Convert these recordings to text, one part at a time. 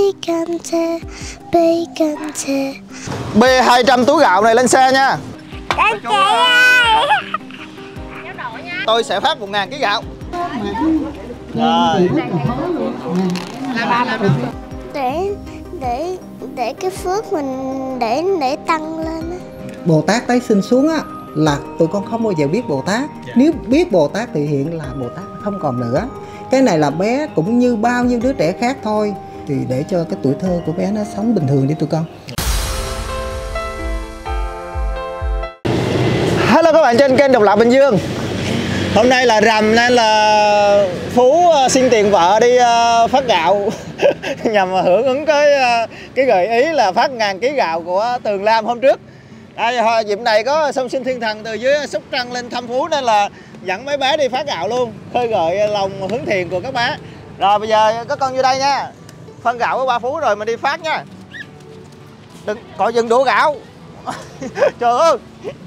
Bê 200 túi gạo này lên xe nha. Anh chị ơi. Tôi sẽ phát 1000 kg gạo. Rồi. Để cái phước mình để tăng lên á. Bồ Tát tái sinh xuống á là tụi con không bao giờ biết Bồ Tát. Nếu biết Bồ Tát thì hiện là Bồ Tát không còn nữa. Cái này là bé cũng như bao nhiêu đứa trẻ khác thôi. Thì để cho cái tuổi thơ của bé nó sống bình thường đi tụi con. Hello các bạn trên kênh Độc Lập Bình Dương. Hôm nay là rằm nên là Phú xin tiền vợ đi phát gạo nhằm hưởng ứng cái gợi ý là phát 1000 kg gạo của Tường Lam hôm trước. Dịp này có song sinh thiên thần từ dưới Sóc Trăng lên thăm Phú nên là dẫn mấy bé đi phát gạo luôn, khơi gợi lòng hướng thiện của các bé. Rồi bây giờ các con vô đây nha, phân gạo với ba Phú rồi mình đi phát nha. Đừng có dừng đũa gạo. Trời ơi.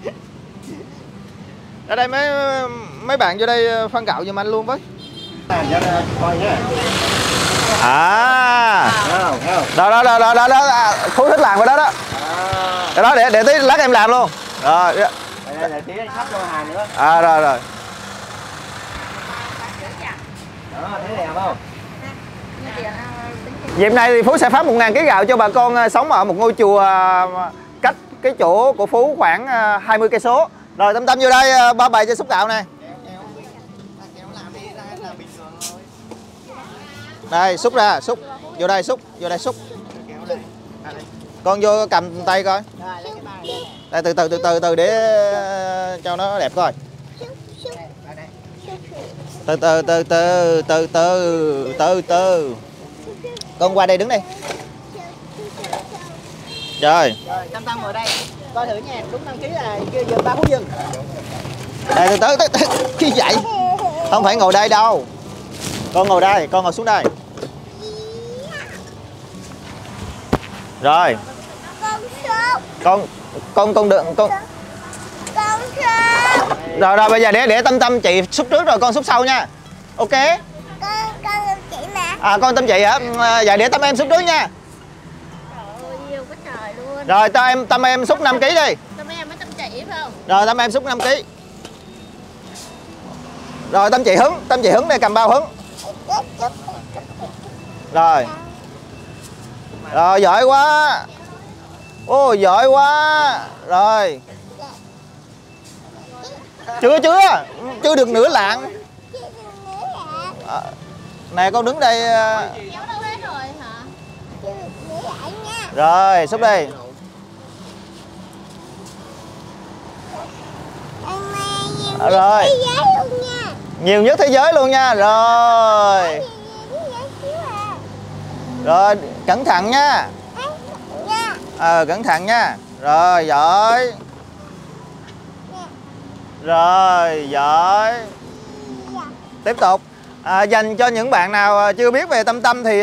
Ở đây mấy bạn vô đây phân gạo giùm anh luôn với. À. Đó. Phú thích làm cái đó đó. Đó để tí lát em làm luôn. Rồi. Để tí sắp vô hàng nữa. À rồi. Đó, thấy đẹp không? Dịp này thì Phú sẽ phát 1000 kg gạo cho bà con sống ở một ngôi chùa cách cái chỗ của Phú khoảng 20 cây số. Rồi Tâm vô đây ba bày cho xúc gạo này. Đây xúc ra, xúc vô đây xúc, Con vô cầm tay coi. Đây từ để cho nó đẹp coi. Từ. Con qua đây đứng đi. Rồi. Tâm ngồi đây. Coi thử nha, đúng đăng ký là kia giờ ba Phú dừng. Đây tới cái vậy. Không phải ngồi đây đâu. Con ngồi đây, con ngồi xuống đây. Rồi. Con đừng con. Rồi bây giờ để Tâm chị xúc trước rồi con xúc sau nha. Ok. Con chị mà. À con Tâm chị hả? Dạ để Tâm em xúc trước nha. Trời ơi, yêu quá trời luôn. Rồi Tâm em xúc 5 kg đi. Tâm em mới Tâm chị phải không? Rồi Tâm em xúc 5 kg. Rồi Tâm chị hứng đây, cầm bao hứng. Rồi. Rồi giỏi quá. Ô giỏi quá. Rồi. Chưa được nửa lạng. Nè con đứng đây. Rồi xúc đi. Rồi. Nhiều nhất thế giới luôn nha. Rồi. Rồi cẩn thận nha. Cẩn thận nha. Rồi giỏi. Rồi giỏi. Tiếp tục. Dành cho những bạn nào chưa biết về Tâm thì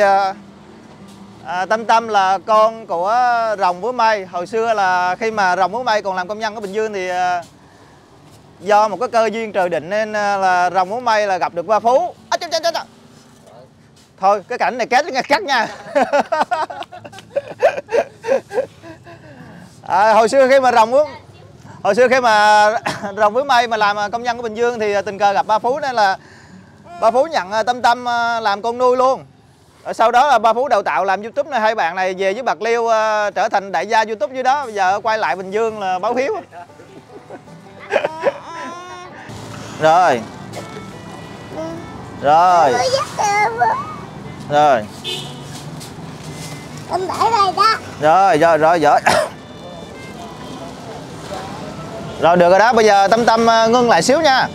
Tâm là con của Rồng với Mây. Hồi xưa là khi mà Rồng với Mây còn làm công nhân ở Bình Dương thì do một cái cơ duyên trời định nên là Rồng với Mây là gặp được ba Phú. Thôi cái cảnh này cắt nha. Hồi xưa khi mà Rồng với Mây mà làm công nhân ở Bình Dương thì tình cờ gặp ba Phú nên là ba Phú nhận Tâm làm con nuôi luôn. Rồi sau đó là ba Phú đào tạo làm YouTube này, hai bạn này về với Bạc Liêu trở thành đại gia YouTube dưới đó, bây giờ quay lại Bình Dương là báo hiếu. Rồi. Rồi. Rồi. Tâm để đây đó. Rồi giỏi. Rồi được rồi đó, bây giờ Tâm ngưng lại xíu nha.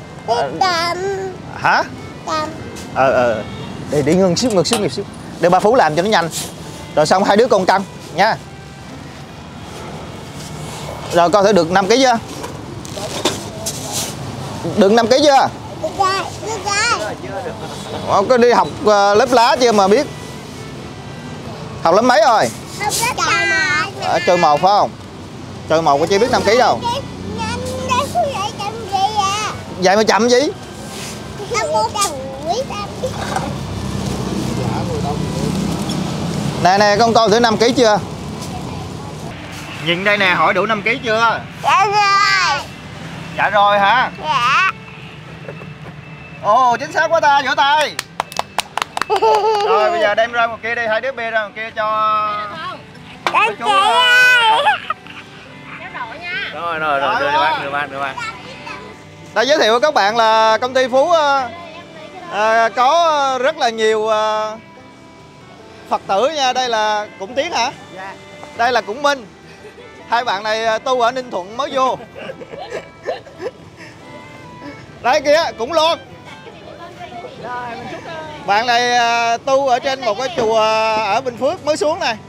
Hả? Để ngưng xíu. Để ba Phú làm cho nó nhanh. Rồi xong hai đứa con cân nha. Rồi con thể được 5 kg chưa? Được 5 kg chưa? Có đi học lớp lá chưa mà biết? Học lớp mấy rồi? Chơi 1 phải không? Chơi 1 có chưa biết 5 kg đâu. Vậy mà chậm gì? Nè nè, con coi thử 5 kg chưa? Nhìn đây nè, hỏi đủ 5 kg chưa? Dạ rồi. Dạ rồi hả? Dạ. Ồ, chính xác quá ta, vỗ tay. Rồi bây giờ đem ra một kia đi, hai đứa bê ra một kia cho Anh chị ơi. Rồi đưa bác. Đây giới thiệu với các bạn là công ty Phú có rất là nhiều Phật tử nha. Đây là Cũng Tiến hả? Dạ. Đây là Cũng Minh. Hai bạn này tu ở Ninh Thuận mới vô. Đây kia Cũng Loan. Bạn này tu ở trên một cái chùa ở Bình Phước mới xuống này.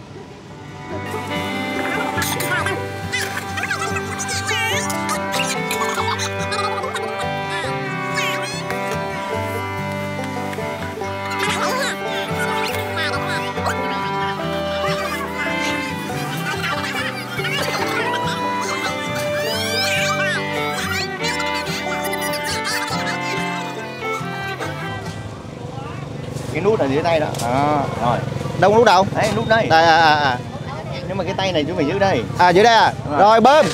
Cái nút là dưới tay đó. Rồi. Đâu nút đâu? Đấy, nút đây. À. Nhưng mà cái tay này chúng mình giữ đây. À dưới đây à? Rồi bơm.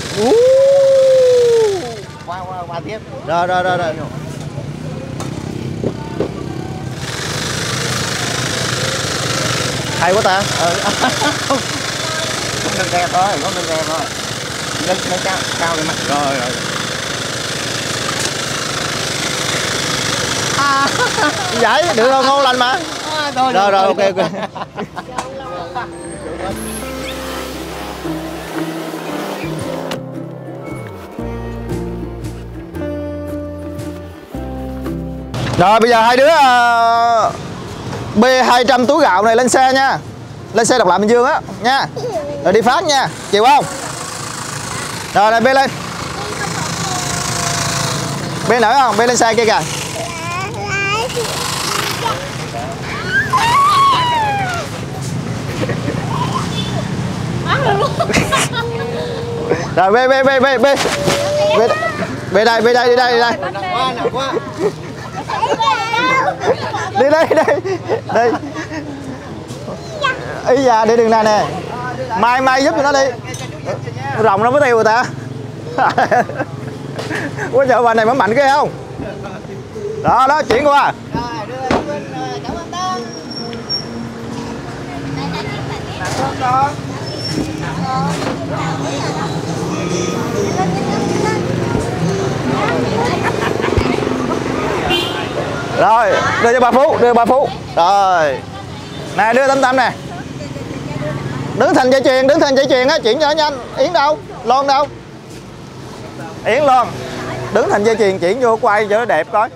Qua tiếp. Rồi. Hay quá ta. Không được rè thôi, Nâng cao cái mặt. Rồi. Vậy được không? Ngon lành mà. Rồi ok. Rồi bây giờ hai đứa bê 200 túi gạo này lên xe nha. Lên xe Độc Lập Bình Dương á nha. Rồi đi phát nha, chịu không? Rồi này bê lên. Bê nổi không? Bê lên xe kia kìa. Rồi bê đây. Nặng quá. Đi đây. Ý da để đường này nè. Mai giúp cho nó đi. Rồng nó mới tiêu rồi ta. Quá trời bà này mới mạnh ghê không? Đó chuyển qua. Rồi đưa lên bên cảm ơn Tân. Con. Rồi đưa cho bà Phú. Rồi nè đưa Tâm nè. Đứng thành dây chuyền á, chuyển cho nhanh. Yến đâu? Loan đâu? Yến Loan. Đứng thành dây chuyền chuyển vô quay cho nó đẹp coi.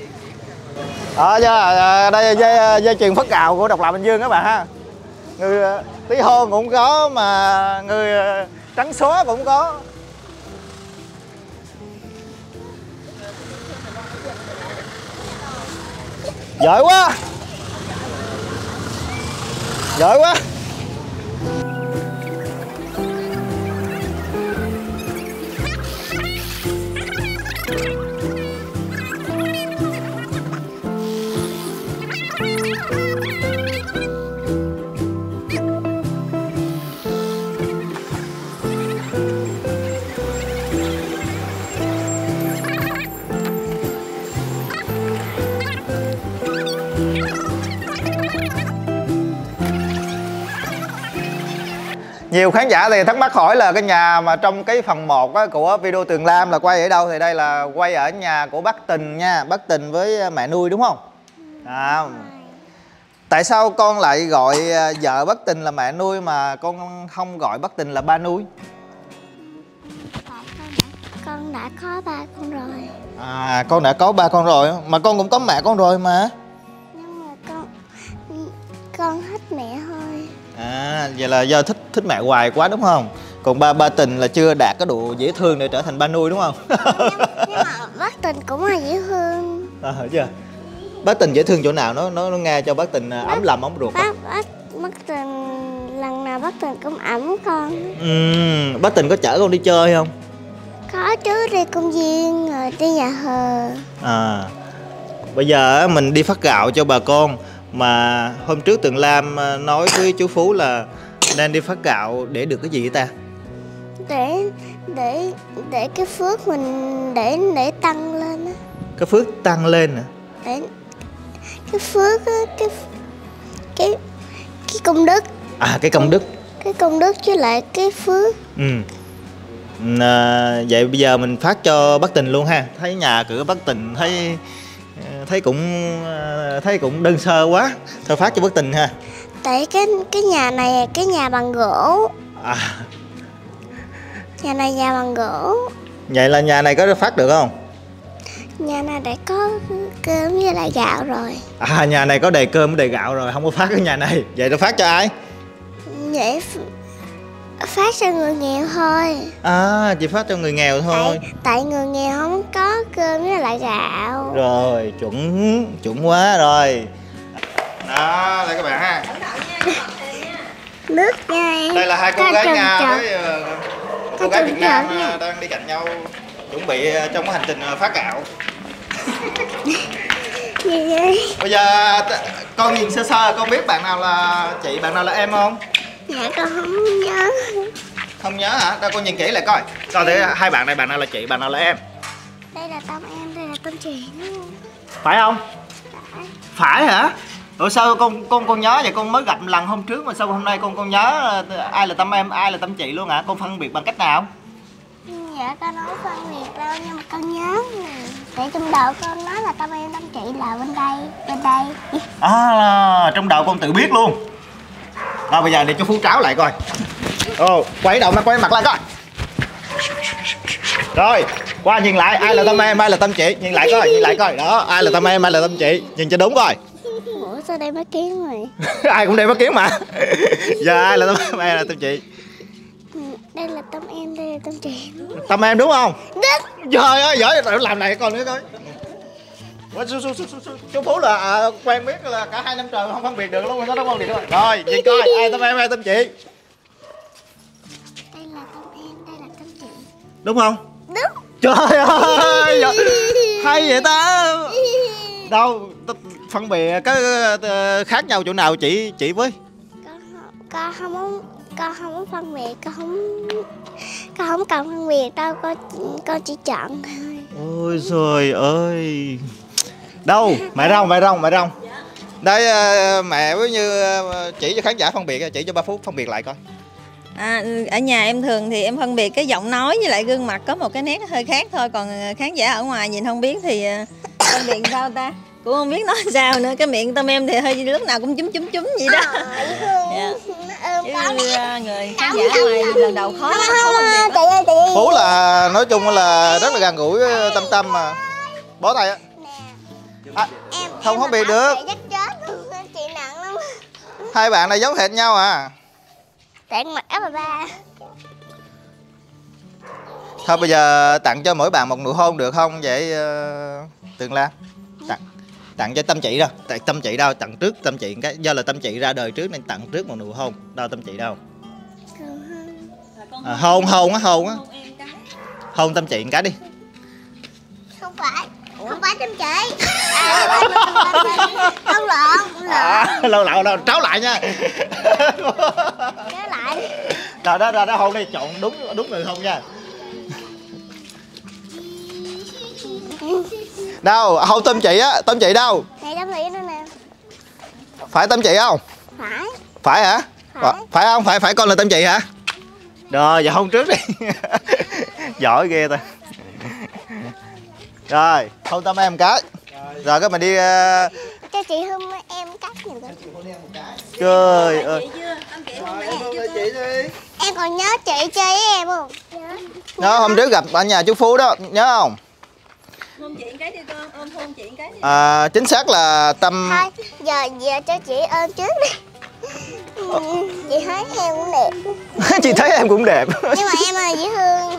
Đây dây chuyền phất gạo của Độc Lập Bình Dương các bạn ha. Người tí hôn cũng có mà người trắng xóa cũng có. Giỏi quá. Nhiều khán giả thì thắc mắc hỏi là cái nhà mà trong cái phần 1 của video Tường Lam là quay ở đâu, thì đây là quay ở nhà của bác Tình nha, bác Tình với mẹ nuôi đúng không? Tại sao con lại gọi vợ bác Tình là mẹ nuôi mà con không gọi bác Tình là ba nuôi? Con đã có 3 con rồi. À, con đã có 3 con rồi, mà con cũng có mẹ con rồi mà. Nhưng mà con thích mẹ thôi. À, vậy là do thích mẹ hoài quá đúng không? Còn ba Tình là chưa đạt cái độ dễ thương để trở thành ba nuôi đúng không? Nhưng mà bác Tình cũng là dễ thương. Hiểu chưa? Bác Tình dễ thương chỗ nào, nó nghe cho bác Tình ấm lòng ấm ruột. Bác Tình lần nào bác Tình cũng ẵm con. Bác Tình có chở con đi chơi không? Có chứ, đi công viên rồi đi nhà thờ. À, bây giờ mình đi phát gạo cho bà con Mà hôm trước Tường Lam nói với chú Phú là nên đi phát gạo để được cái gì vậy ta? Để cái phước mình để tăng lên á. Cái phước tăng lên nè. Để cái phước á, cái công đức. À, cái công đức. Cái công đức với lại cái phước. Vậy bây giờ mình phát cho bác Tình luôn ha. Thấy nhà cửa bác Tình thấy cũng đơn sơ quá. Thôi phát cho bác Tình ha. Tại cái nhà này cái nhà bằng gỗ. À. Nhà này nhà bằng gỗ. Vậy là nhà này có phát được không? Nhà này đã có cơm với lại gạo rồi. À, nhà này có đầy cơm với đầy gạo rồi, không có phát cái nhà này. Vậy tôi phát cho ai? Vậy phát cho người nghèo thôi. À, chỉ phát cho người nghèo thôi. Tại người nghèo không có cơm với lại gạo. Rồi, chuẩn quá rồi. Đó, đây các bạn ha. Nước nha em. Đây là hai cô gái Nga với cô gái Việt Nam đang đi cạnh nhau chuẩn bị trong cái hành trình phát gạo. Gì vậy? Bây giờ con nhìn sơ sơ con biết bạn nào là chị, bạn nào là em không? Dạ con không nhớ. Không nhớ hả? Đâu con nhìn kỹ lại coi. Coi thử hai bạn này bạn nào là chị, bạn nào là em. Đây là Tâm em, đây là Tâm chị. Phải không? Phải hả? Ủa sao con nhớ vậy? Con mới gặp lần hôm trước mà sao hôm nay con nhớ ai là Tâm em, ai là Tâm chị luôn hả? Con phân biệt bằng cách nào? Dạ con nói phân biệt đâu nhưng mà con nhớ. Để trong đầu con nói là Tâm em, Tâm chị là bên đây. À, trong đầu con tự biết luôn. Rồi bây giờ để cho Phú tráo lại coi. Quay đầu quay mặt lại coi. Rồi, qua nhìn lại ai là Tâm em, ai là Tâm chị, nhìn lại coi, đó, ai là Tâm em, ai là Tâm chị, nhìn cho đúng coi. Ủa sao đây mắt kiến rồi? Ai cũng đeo mắt kiến mà. Giờ ai là Tâm em, ai là Tâm chị? Đây là Tâm em, đây là Tâm chị. Tâm em đúng không? Đúng. Trời ơi, giỏi, làm này con nữa coi. Chú Phú là quen biết là cả 2 năm trời không phân biệt được luôn, nó không phân biệt được. Rồi, nhìn coi, ai Tâm em, ai Tâm chị? Đây là Tâm em, đây là Tâm chị. Đúng không? Đúng. Trời ơi, hay vậy ta. Đâu, phân biệt cái khác nhau chỗ nào chỉ với? Con không muốn phân biệt, con không cần phân biệt đâu, con chỉ chọn thôi. Ôi trời ơi. Đâu, mẹ rong. Đây mẹ với như chỉ cho khán giả phân biệt, chỉ cho 3 phút phân biệt lại coi. Ở nhà em thường thì em phân biệt cái giọng nói với lại gương mặt có một cái nét hơi khác thôi, còn khán giả ở ngoài nhìn không biết thì phân biệt sao ta, cũng không biết nói sao nữa. Cái miệng Tâm em thì hơi lúc nào cũng chúm vậy đó. Người khán giả ở ngoài lần đầu khó phân biệt. Phú là nói chung là rất là gần gũi Tâm mà. Bó tay á. Không phân biệt được. Chị nặng lắm. Hai bạn này giống hệt nhau à. Tặng mặt F3. Thôi bây giờ tặng cho mỗi bạn một nụ hôn được không vậy Tường Lam? Tặng cho Tâm chị đâu, Tâm chị đâu, tặng trước Tâm chị cái, do là Tâm chị ra đời trước nên tặng trước một nụ hôn. Đâu Tâm chị đâu? Hôn á. Hôn Tâm chị một cái đi. Không phải Tâm chị. Không lộn. Lộn tráo lại nha. Nhớ lại. Rồi đó hôn đi, chọn đúng người hôn nha. Đâu, hôn Tâm chị á, Tâm chị đâu? Này Tâm chị nữa nè. Phải Tâm chị không? Phải. Phải hả? Phải không? Phải con là Tâm chị hả? Rồi, giờ hôn trước đi. Giỏi ghê ta. Rồi, hôn Tâm em cái. Rồi cái mình đi cho chị hôn em cắt nhìn coi. Trời ơi. Em còn nhớ chị chơi với em không? Nhớ hôm trước gặp ở nhà chú Phú đó, nhớ không? Hôn chị cái đi con, hôn chị cái đi. Chính xác là Tâm. Thôi, giờ cho chị ôm trước đi. Chị thấy em cũng đẹp. Chị thấy em cũng đẹp. Nhưng mà em là dễ thương.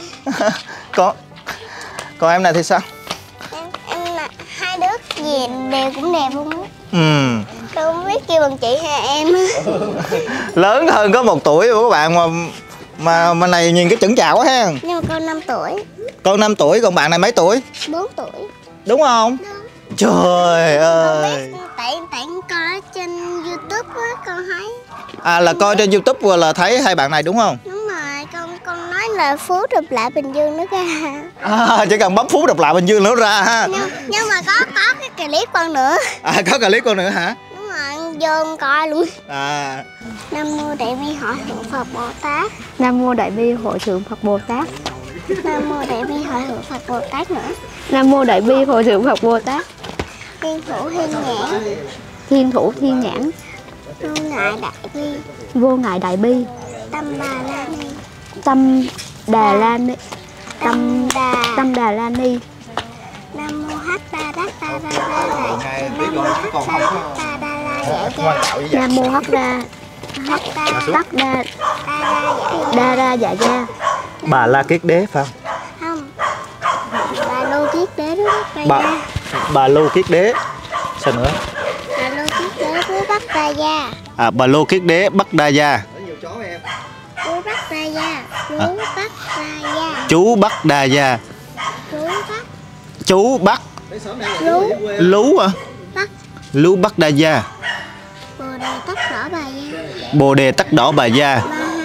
Còn em này thì sao? Em là hai đứa gì đều cũng đẹp luôn á. Tôi không biết kêu bằng chị hay em. Lớn hơn có 1 tuổi của các bạn mà này nhìn cái chững chạc quá ha. Nhưng mà con 5 tuổi. Con 5 tuổi, còn bạn này mấy tuổi? 4 tuổi. Đúng không? Đúng. Trời ơi. tại coi trên YouTube á, con thấy. À là coi trên YouTube là thấy hai bạn này đúng không? Đúng rồi, con nói là Phú Độc Lạ Bình Dương nữa kìa. À, chỉ cần bấm Phú Độc Lạ Bình Dương nữa ra ha. Nhưng mà có cái clip con nữa. À có clip con nữa hả? Đúng rồi, vô coi luôn. À. Nam mô Đại Bi Hội Thượng Phật Bồ Tát. Nam mô Đại Bi Hội Thượng Phật Bồ Tát. Nam mô Đại Bi Hội Thượng Phật Bồ Tát nữa. Nam mô Đại Bi Hội Thượng Phật Bồ Tát. Thiên thủ thiên nhãn. Thiên thủ thiên nhãn. Vô ngại đại bi. Vô ngại đại bi. Tâm Đà La Ni. Tâm Đà La Ni. Tâm Đà La Ni. Nam mô Hắc Đa Đắc Đa Đa Đa Đại. Nam mô Hắc Đa Đa Đa Đa Dạ Gia. Nam mô Hắc Đa Đắc Đa Đa Dạ Gia. Bà La Kiết Đế phải Không. Bà Lô Kiết Đế đó Bắc Đa Gia. Bà Lô Kiết Đế. Sao nữa? Bà Lô Kiết Đế Phú Bắc Đa Gia. À Bà Lô Kiết Đế Bắc Đa Gia. Phú Bắc Đa Gia. Phú Bắc Đa Gia. Chú Bắc Đa Gia. Phú Bắc. Chú Bắc. Lú. Lú à? Bắc. Lú Bắc Đa Gia. Bồ Đề Tắc Đỏ Bà Gia. Bồ Đề Tắc Đỏ Bà Gia.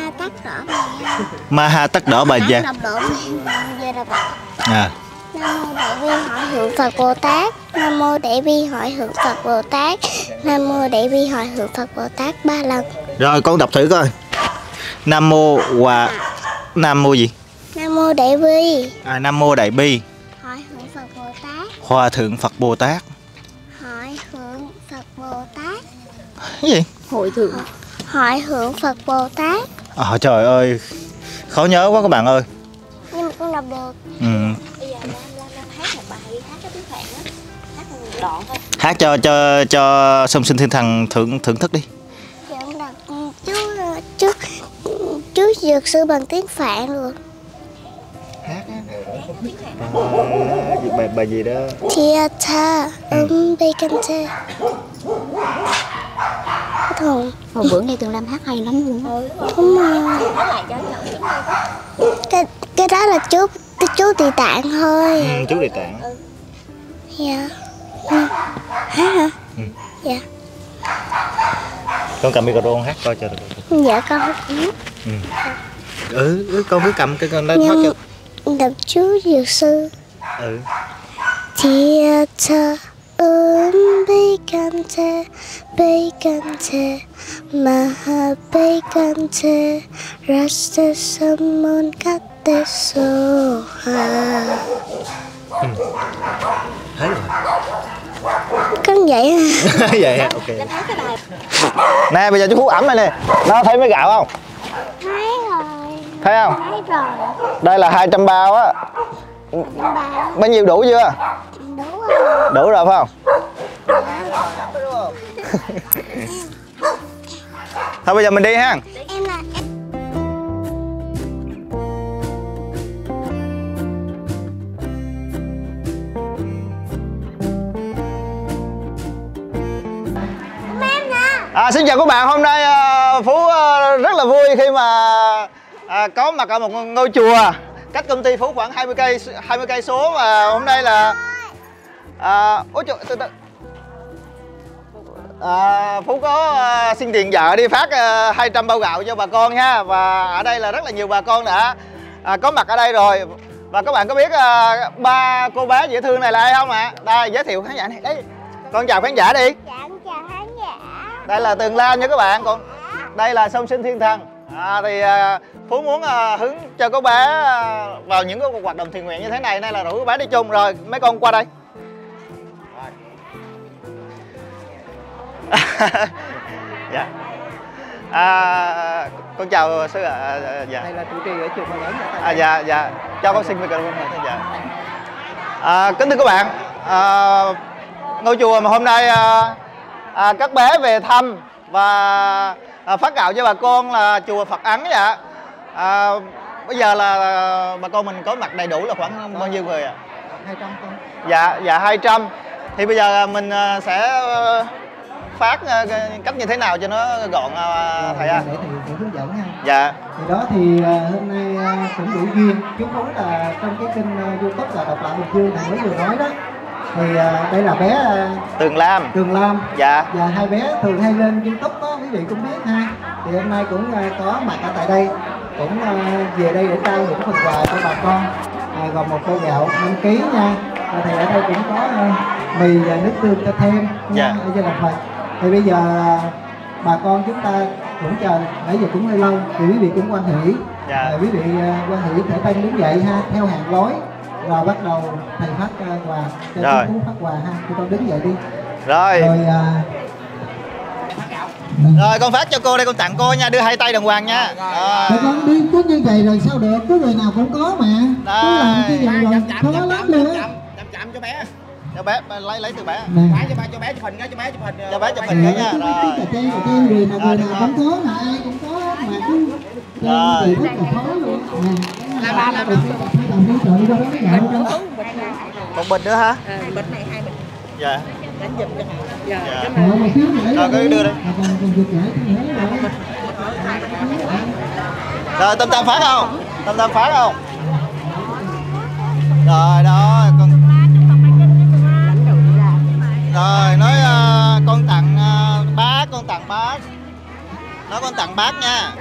Ma Ha Tắc Đỏ Bà Gia. Ma Ha Tắc Đỏ Bà Gia. À. Nam mô Đại Bi Hội Thượng Phật Bồ Tát. Nam mô Đại Bi Hội Thượng Phật Bồ Tát. Nam mô Đại Bi Hội Thượng Phật Bồ Tát 3 lần. Rồi con đọc thử coi. Nam mô và Nam mô gì? Nam mô Đại Bi. À Nam mô Đại Bi. Hội Thượng Phật Bồ Tát. Hòa thượng Phật Bồ Tát. Hội Thượng Phật Bồ Tát. Cái gì? Hội thượng. Hội Thượng Phật Bồ Tát. À, trời ơi, khó nhớ quá các bạn ơi. Nhưng mà con đọc được. Ừ. Hát một bài, hát cái tiếng Phạn á, hát một đoạn thôi. Hát cho Song Sinh Thiên Thần thưởng thức đi. Dạ con đọc chú dược sư bằng tiếng Phạn luôn. Hát bài gì đó? Theater Bacon. Thùng. Hồi bữa nghe Tường Lam hát hay lắm luôn á. Đúng rồi. Cái đó là chú Tỳ Tạng thôi. Ừ, chú Địa Tạng. Dạ. Hát hả? Ừ. Dạ. Con cầm micro con hát coi cho được. Dạ con hát. Con cứ cầm cái con đó hát cho. Đọc chú dược sư. Ừ. Theater Bacon Maha Bacon Rasta Samun Kate Soha. Thấy rồi. Con vậy hả? Vậy hả? Ok. Nè bây giờ chú Phú ẩm này nè. Nó thấy mấy gạo không? Thấy rồi. Thấy không? Thấy rồi. Đây là 200 bao á. Bao nhiêu đủ chưa? Đủ rồi. Đủ rồi phải không? Thôi bây giờ mình đi ha. Em là Xin chào các bạn, hôm nay Phú rất là vui khi mà có mặt ở một ngôi chùa cách công ty Phú khoảng 20 cây số, và hôm nay là Phú có xin tiền vợ đi phát 200 bao gạo cho bà con nha. Và ở đây là rất là nhiều bà con đã có mặt ở đây rồi. Và các bạn có biết ba cô bé dễ thương này là ai không ạ? Đây giới thiệu khán giả này. Đấy, con chào khán giả đi. dạ chào khán giả. Đây là Tường Lam nha các bạn, còn đây là Song Sinh Thiên Thần. Thì Phú muốn hướng cho các bé vào những cái hoạt động thiện nguyện như thế này, nên là rủ các bé đi chung. Rồi mấy con qua đây. Dạ. Con chào sư ạ. Dạ. Đây là trụ trì ở chùa Bà Lớn. Dạ. Cho con xin microphone này. Dạ. Kính thưa các bạn, ngôi chùa mà hôm nay các bé về thăm và phát gạo cho bà con là chùa Phật Ấn vậy. Bây giờ là bà con mình có mặt đầy đủ là khoảng bao nhiêu người ạ? 200 con. Dạ 200. Thì bây giờ mình sẽ phát cách như thế nào cho nó gọn thầy ạ? Để thầy hướng dẫn ha. Dạ. Thì đó thì hôm nay cũng đủ duyên. Chú nói là trong cái kênh YouTube là Độc Lạ Bình Dương thầy mới vừa nói đó, Thì đây là bé Tường Lam. Tường Lam. Dạ. Và hai bé thường hay lên YouTube đó, quý vị cũng biết ha. Thì hôm nay cũng có mặt ở tại đây, cũng về đây để trao những phần quà cho bà con, gồm một tô gạo 5 kg nha. Thì ở đây cũng có mì và nước tương cho thêm nha, ở trên làm Phật. Thì bây giờ bà con chúng ta cũng chờ, nãy giờ cũng hơi lâu, thì quý vị cũng quan hỷ. Quý vị quan hỷ thể tay đứng dậy ha, theo hàng lối. Rồi bắt đầu thầy phát quà cho rồi. chú phát quà ha, tụi con đứng dậy đi. Rồi. Rồi, rồi con phát cho cô đây, con tặng cô nha, đưa hai tay đàng hoàng nha. Tụi con đi cứ như vậy rồi sao được, cứ người nào cũng có mà. Cứ làm cái gì rồi khó lắm luôn á. Chậm cho bé. Cho bé lấy từ bé. Cho bé chụp hình nha, cho bé chụp hình. Cho bé chụp hình nha. Rồi. Người nào cũng có, mà ai cũng có mà cứ thì rất là khó luôn. Là ba là một bịch nữa hả? Bịch này 2 bịch. Dạ. Đánh giùm cho họ. Dạ. Rồi cứ đưa đi. Rồi Tâm Tâm phát không? Tâm Tâm phát không? Rồi đó con. Rồi nói con tặng bác, con tặng bác. Nói con tặng bác nha.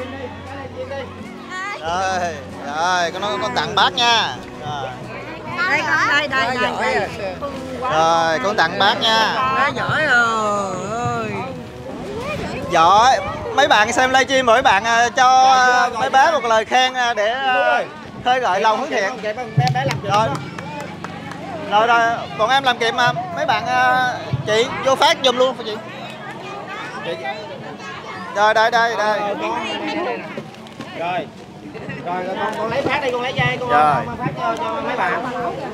Rồi, rồi con nói con tặng bác nha. Rồi. Đây. Rồi con tặng bác nha. Quá giỏi rồi. Giỏi. Mấy bạn xem livestream mấy bạn cho mấy bé một lời khen để khơi gợi lòng hướng thiện. Rồi. Rồi bọn em làm kịp mà. Mấy bạn chị vô phát giùm luôn chị. Rồi đây. Rồi. Rồi con lấy phát đi, con lấy dây con phát cho mấy bạn.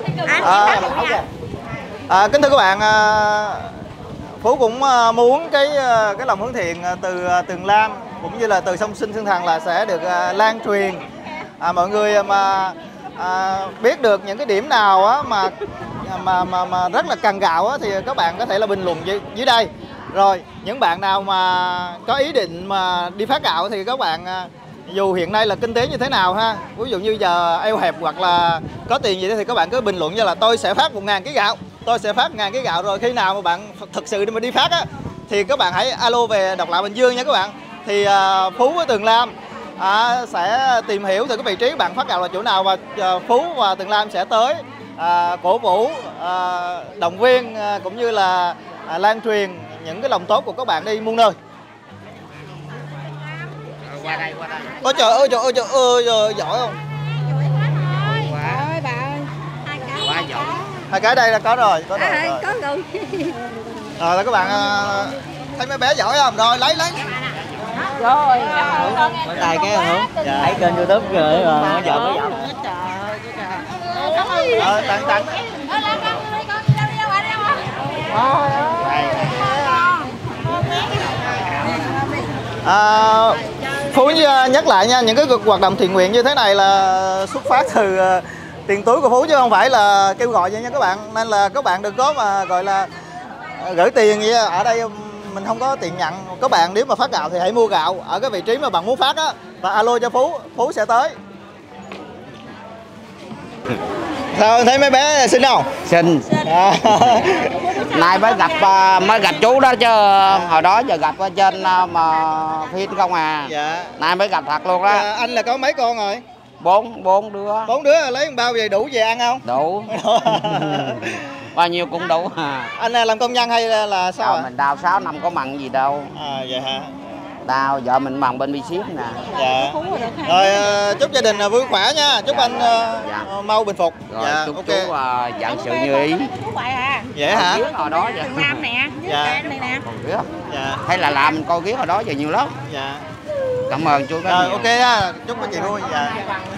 Kính thưa các bạn, Phú cũng muốn cái lòng hướng thiện từ Tường Lam cũng như là từ Song Sinh Thiên Thần là sẽ được lan truyền. Mọi người mà biết được những cái điểm nào á, mà rất là cần gạo á, thì các bạn có thể là bình luận dưới đây. Rồi những bạn nào mà có ý định mà đi phát gạo thì các bạn dù hiện nay là kinh tế như thế nào ha, ví dụ như giờ eo hẹp hoặc là có tiền gì đó thì các bạn cứ bình luận như là tôi sẽ phát 1.000 kg gạo, tôi sẽ phát 1.000 kg gạo. Rồi khi nào mà bạn thực sự mà đi phát á thì các bạn hãy alo về Độc Lạ Bình Dương nha các bạn. Thì Phú với Tường Lam sẽ tìm hiểu từ cái vị trí bạn phát gạo là chỗ nào, và Phú và Tường Lam sẽ tới cổ vũ, động viên cũng như là lan truyền những cái lòng tốt của các bạn đi muôn nơi. Qua đây. Ôi trời ơi, giỏi không? Ôi bà ơi. Quá giỏi. Hai cái đây là có rồi. Có rồi. Rồi các bạn thấy mấy bé giỏi không? Rồi lấy. Rồi. Có tay cái hả? Thấy kênh YouTube rồi mà giờ mới giỏi. Rồi tặng. Phú nhắc lại nha, những cái hoạt động thiện nguyện như thế này là xuất phát từ tiền túi của Phú chứ không phải là kêu gọi vậy nha các bạn. Nên là các bạn đừng có mà gọi là gửi tiền gì ở đây, mình không có tiền nhận. Các bạn nếu mà phát gạo thì hãy mua gạo ở cái vị trí mà bạn muốn phát á, và alo cho Phú sẽ tới. Sao thấy mấy bé xinh không? Xinh. Nay mới gặp chú đó chứ hồi đó giờ gặp ở trên mà phim không à. Dạ. Nay mới gặp thật luôn đó. Anh là có mấy con rồi? 4 đứa. 4 đứa lấy một bao về đủ về ăn không? Đủ. Bao nhiêu cũng đủ. Anh làm công nhân hay là sao ạ? Mình đào 6 năm có mặn gì đâu. Vậy hả? Đào vợ mình bằng bên bi ship nè. Dạ. Rồi chúc gia đình vui khỏe nha. Chúc anh mau bình phục. Rồi dạ, chúc ok. chú vạn sự như ý. Vậy hả? Hồi đó giờ. Lam nè. Dạ. Này nè. Dạ. Hay là làm mình coi ghế hồi đó giờ nhiều lắm. Dạ. Cảm ơn chú. Rồi ok ha. Chúc các chị vui. Dạ.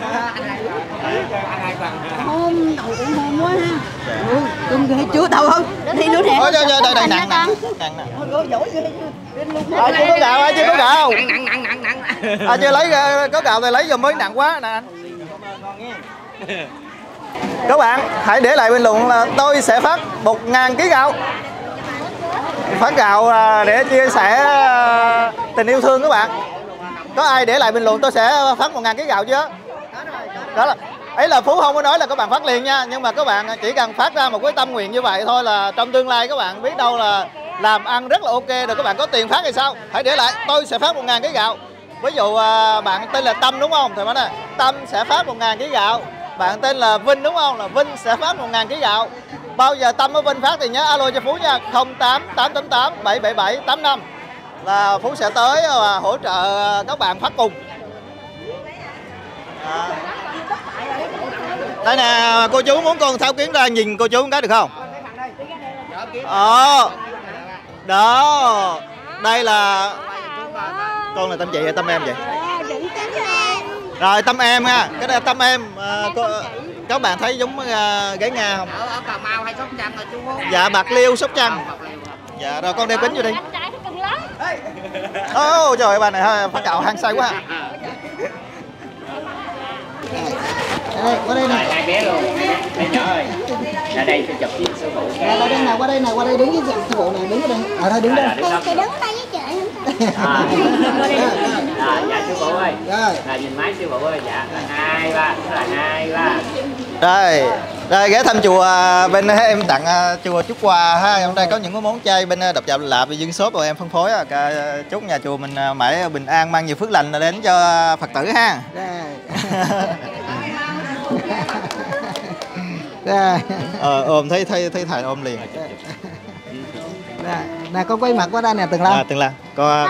Hôm đầu cũng hôm quá ha. Cưng ghê chú tao không? Đi nữa nè. Ôi đây nặng. Chưa có gạo ai chưa có gạo. Nặng. Chưa lấy có gạo thì lấy giùm mới nặng quá nè anh. Các bạn hãy để lại bình luận là tôi sẽ phát 1.000 kg gạo. Phát gạo để chia sẻ tình yêu thương các bạn. Có ai để lại bình luận tôi sẽ phát 1.000 kg gạo chưa? Đó là ấy là Phú không có nói là các bạn phát liền nha, nhưng mà các bạn chỉ cần phát ra một cái tâm nguyện như vậy thôi là trong tương lai các bạn biết đâu là làm ăn rất là ok rồi các bạn có tiền phát thì sao? Hãy để lại, tôi sẽ phát 1.000 kg gạo. Ví dụ bạn tên là Tâm đúng không? Thì nói này, Tâm sẽ phát 1.000 kg gạo. Bạn tên là Vinh đúng không? Là Vinh sẽ phát 1.000 kg gạo. Bao giờ Tâm với Vinh phát thì nhớ alo cho Phú nha, 08888 777 85 là Phú sẽ tới và hỗ trợ các bạn phát cùng. Đây nè, cô chú muốn con tháo kiến ra nhìn cô chú một cái được không? Đó. Đây là con là Tâm chị hay Tâm em vậy? Rồi Tâm em nha, cái đây là Tâm em. Các bạn thấy giống gái Nga không? Ở Cà Mau hay Sóc Trăng rồi chú Phú? Dạ Bạc Liêu, Sóc Trăng. Dạ rồi con đeo kính vô đi. Ô trời ơi, bà này phát gạo hăng say quá. Đây, qua đây nè. Hai bé luôn. Đây nhỏ ơi. Ra đây tôi chụp với sư phụ. Qua đây đứng với sư phụ này, đứng ở đây. Thôi đứng đây. Thì đứng tay với chị. Dạ sư phụ ơi. Rồi nhìn máy sư phụ ơi. Dạ là 2 3, là 2 3. Đây ghé thăm chùa bên em tặng chùa chút quà ha. Hôm nay có những cái món chay bên đập chạp lạp và Dương Shop rồi em phân phối. Chúc nhà chùa mình mãi bình an, mang nhiều phước lành đến cho Phật tử ha. Ôm thấy thầy ôm liền. Nè con quay mặt qua đây nè Tường Lan. Tường Lan. Con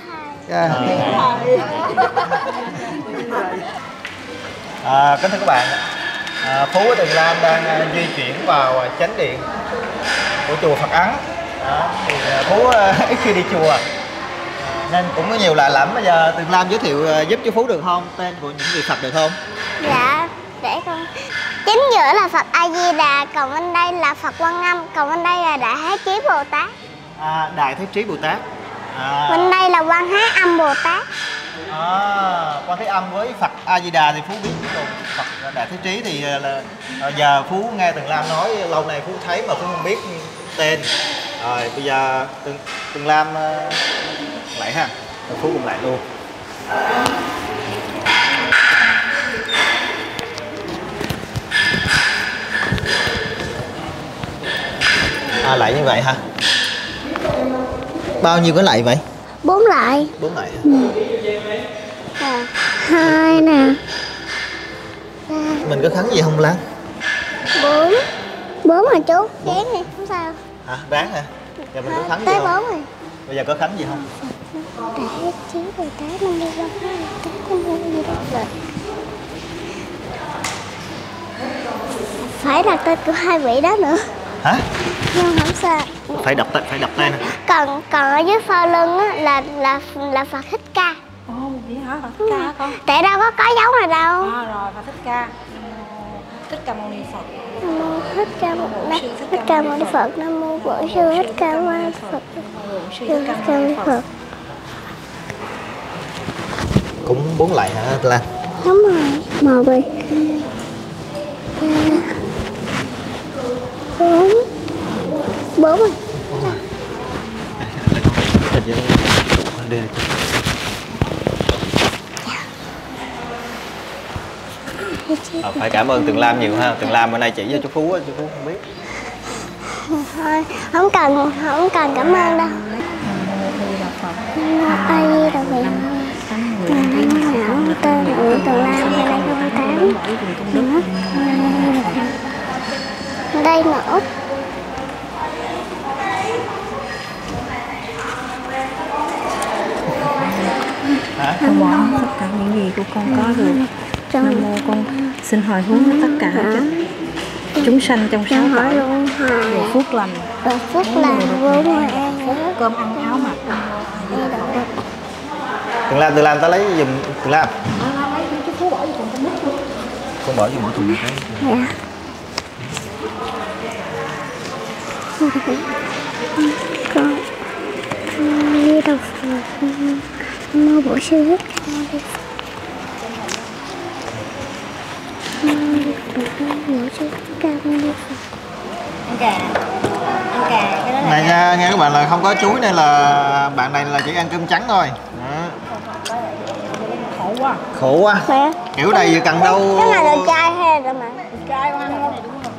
kính thưa các bạn, Phú và Tường Lan đang di chuyển vào chánh điện của chùa Phật Ấn. Thì Phú ít khi đi chùa nên cũng có nhiều lạ lẫm. Bây giờ Tường Lan giới thiệu giúp cho Phú được không? Tên của những vị Phật được không? Dạ, để con. Chính giữa là Phật A Di Đà, còn bên đây là Phật Quan Âm, còn bên đây là Đại Thế Chí Bồ Tát. Đại Thế Chí Bồ Tát. Bên đây là Quan Thế Âm Bồ Tát. Quan Thế Âm với Phật A Di Đà thì Phú biết, còn Phật Đại Thế Chí thì là giờ Phú nghe Tường Lan nói lâu nay Phú thấy mà Phú không biết tên. Rồi bây giờ Tường Lan lại ha, Phú cùng lại luôn. Lại như vậy hả? Bao nhiêu cái lạy vậy? 4 lại. 4 lạy. 2 nè. Mình có khấn gì không Lan? 4. 4 mà chú. Chén đi, không sao. Hả? Ráng hả? Giờ mình có khấn gì tới không? 4 rồi. Bây giờ có khấn gì không? Đại Thế Chí Bồ Tát Nam Mô Bổn Sư Thích Ca Mâu Ni Phật. Phải đặt tên của hai vị đó nữa. Hả? Nhưng không sao. Phải đọc tên nè. Còn ở dưới sau lưng á là Phật Thích Ca. Ồ, vậy hả? Phật Thích Ca hả con? Tại đâu có dấu này đâu. Rồi, Phật Thích Ca. Thích Ca Mâu Ni Phật. Nam mô Thích Ca Mâu Ni Phật. Nam mô Bổn Sư Thích Ca Mâu Ni Phật. Sư Thích Ca Mâu Ni Phật. Cũng 4 lạy hả Lan? Đúng rồi. Màu bì. 4 rồi. Phải cảm ơn Tường Lam nhiều ha. Tường Lam bữa nay chỉ cho chú Phú không biết. Thôi, không cần cảm ơn đâu. A Di Đà Phật. Tên Nguyễn Tường Lam 2008. Đây nữa. Con bỏ tất cả những gì của con có được. Nam mô con xin hồi hướng tất cả chúng sanh trong sáu cõi được phước lành, vô ngôi an, cơm ăn áo mặc. Tường Lam ta lấy giùm Tường Lam. Con bỏ vô mỗi thùng cái. Dạ. Con đi đâu mua bộ sư hết Này nghe các bạn là không có chuối nên là bạn này là chỉ ăn cơm trắng thôi. Khổ quá. Mẹ. Kiểu này giờ cần đâu. Cái này là chai hay là mẹ? Chai ăn không?